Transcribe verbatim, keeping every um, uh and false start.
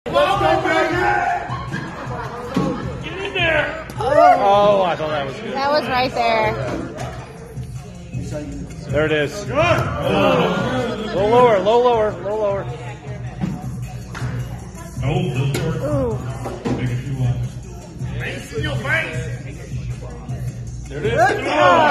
Get in there! Oh, I thought that was good. That was right there. There it is. Good. Oh. Low lower, low lower, low lower. No, little short. Ooh. Make it two one. Face in your face. There it is. Oh.